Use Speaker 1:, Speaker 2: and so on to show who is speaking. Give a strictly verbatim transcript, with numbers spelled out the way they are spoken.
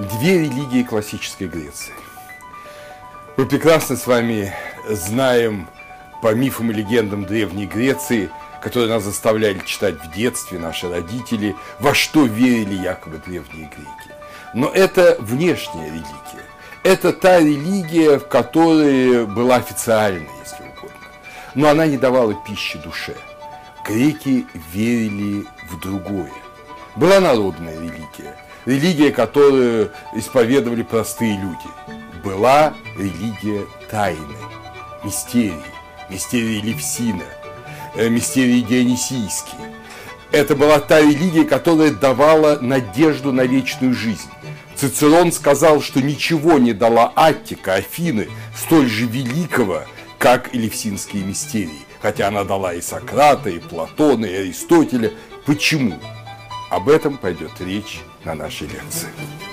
Speaker 1: Две религии классической Греции. Мы прекрасно с вами знаем по мифам и легендам Древней Греции, которые нас заставляли читать в детстве наши родители, во что верили якобы древние греки. Но это внешняя религия. Это та религия, в которой была официальной, если угодно. Но она не давала пищи душе. Греки верили в другое. Была народная религия. Религия, которую исповедовали простые люди. Была религия тайны, мистерии, мистерии Левсина, мистерии Дионисийские. Это была та религия, которая давала надежду на вечную жизнь. Цицерон сказал, что ничего не дала Аттика, Афины, столь же великого, как и Левсинские мистерии. Хотя она дала и Сократа, и Платона, и Аристотеля. Почему? Об этом пойдет речь на нашей лекции.